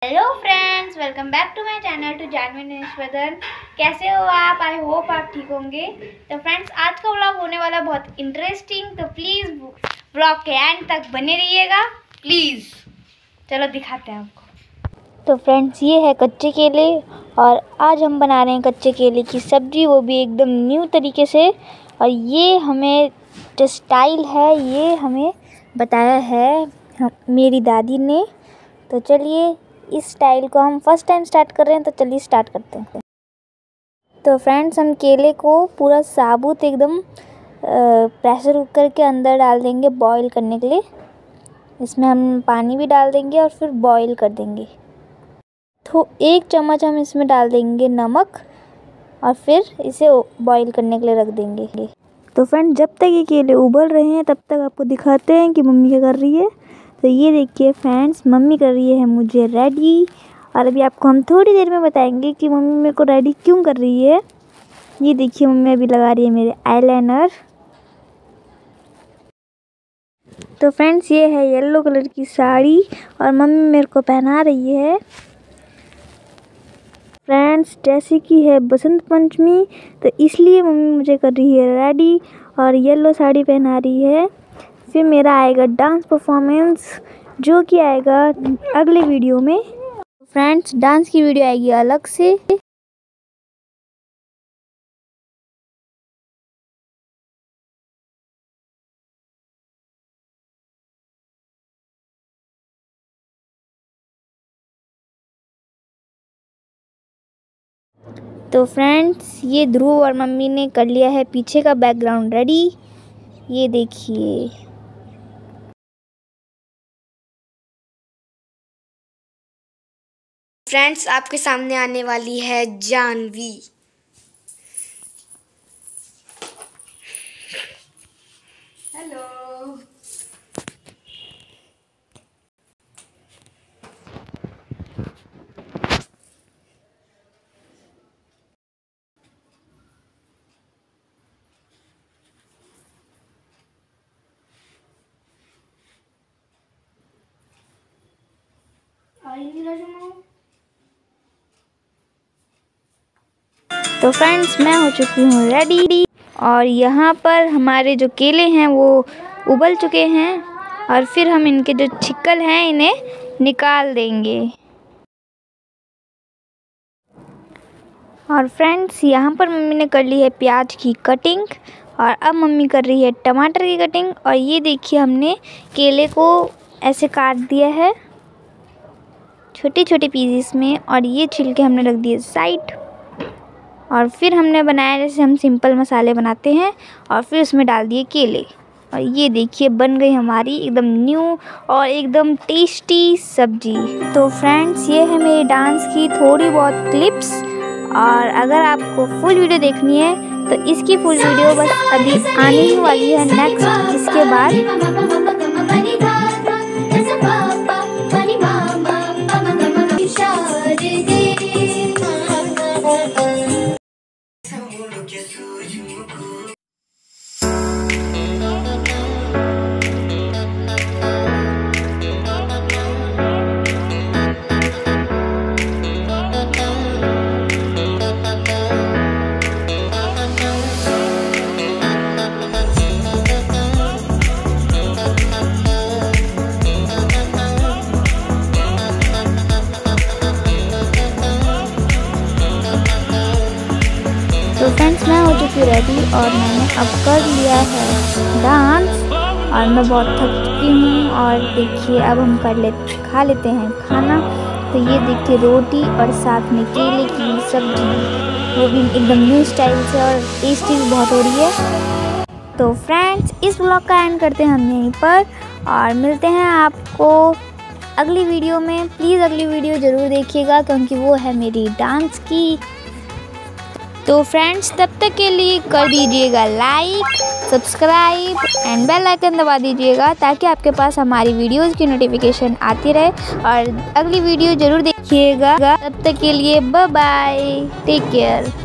Hello friends, welcome back to my channel to Janvi Nishpadan. कैसे हो आप? आई होप आप ठीक होंगे। तो फ्रेंड्स, आज का व्लॉग होने वाला बहुत इंटरेस्टिंग, तो प्लीज़ व्लॉग के एंड तक बने रहिएगा प्लीज़। चलो दिखाते हैं आपको। तो फ्रेंड्स, ये है कच्चे केले और आज हम बना रहे हैं कच्चे केले की सब्जी, वो भी एकदम न्यू तरीके से। और ये हमें जो स्टाइल है ये हमें बताया है मेरी दादी ने। तो चलिए, इस स्टाइल को हम फर्स्ट टाइम स्टार्ट कर रहे हैं, तो चलिए स्टार्ट करते हैं। तो फ्रेंड्स, हम केले को पूरा साबुत एकदम प्रेशर कुकर के अंदर डाल देंगे बॉईल करने के लिए। इसमें हम पानी भी डाल देंगे और फिर बॉईल कर देंगे। तो 1 चम्मच हम इसमें डाल देंगे नमक और फिर इसे बॉईल करने के लिए रख देंगे। तो फ्रेंड्स, जब तक ये केले उबल रहे हैं तब तक आपको दिखाते हैं कि मम्मी क्या कर रही है। तो ये देखिए फ्रेंड्स, मम्मी कर रही है मुझे रेडी। और अभी आपको हम थोड़ी देर में बताएंगे कि मम्मी मेरे को रेडी क्यों कर रही है। ये देखिए, मम्मी अभी लगा रही है मेरे आईलाइनर। तो फ्रेंड्स, ये है येलो कलर की साड़ी और मम्मी मेरे को पहना रही है। फ्रेंड्स, जैसे कि है बसंत पंचमी, तो इसलिए मम्मी मुझे कर रही है रेडी और येलो साड़ी पहना रही है। फिर मेरा आएगा डांस परफॉर्मेंस, जो कि आएगा अगले वीडियो में। फ्रेंड्स, डांस की वीडियो आएगी अलग से। तो फ्रेंड्स, ये ध्रुव और मम्मी ने कर लिया है पीछे का बैकग्राउंड रेडी। ये देखिए। फ्रेंड्स, आपके सामने आने वाली है जानवी। हेलो। तो फ्रेंड्स, मैं हो चुकी हूँ रेडी और यहाँ पर हमारे जो केले हैं वो उबल चुके हैं और फिर हम इनके जो छिक्कल हैं इन्हें निकाल देंगे। और फ्रेंड्स, यहाँ पर मम्मी ने कर ली है प्याज की कटिंग और अब मम्मी कर रही है टमाटर की कटिंग। और ये देखिए, हमने केले को ऐसे काट दिया है छोटे छोटे पीसेस में और ये छिलके हमने रख दिए साइड। और फिर हमने बनाया जैसे हम सिंपल मसाले बनाते हैं और फिर उसमें डाल दिए केले। और ये देखिए, बन गई हमारी एकदम न्यू और एकदम टेस्टी सब्जी। तो फ्रेंड्स, ये है मेरी डांस की थोड़ी बहुत क्लिप्स। और अगर आपको फुल वीडियो देखनी है तो इसकी फुल वीडियो बस अभी आने ही वाली है नेक्स्ट इसके बाद। तो फ्रेंड्स, मैं हो चुकी रेडी और मैंने अब कर लिया है डांस और मैं बहुत थक चुकी हूँ। और देखिए, अब हम खा लेते हैं खाना। तो ये देखिए, रोटी और साथ में केले की सब्जी, वो भी एकदम न्यू स्टाइल से और टेस्टी भी बहुत हो रही है। तो फ्रेंड्स, इस व्लॉग का एंड करते हैं हम यहीं पर और मिलते हैं आपको अगली वीडियो में। प्लीज़ अगली वीडियो ज़रूर देखिएगा क्योंकि वो है मेरी डांस की। तो फ्रेंड्स, तब तक के लिए कर दीजिएगा like, subscribe and bell icon दबा दीजिएगा ताकि आपके पास हमारी वीडियोस की नोटिफिकेशन आती रहे और अगली वीडियो ज़रूर देखिएगा। तब तक के लिए बाय बाय, टेक केयर।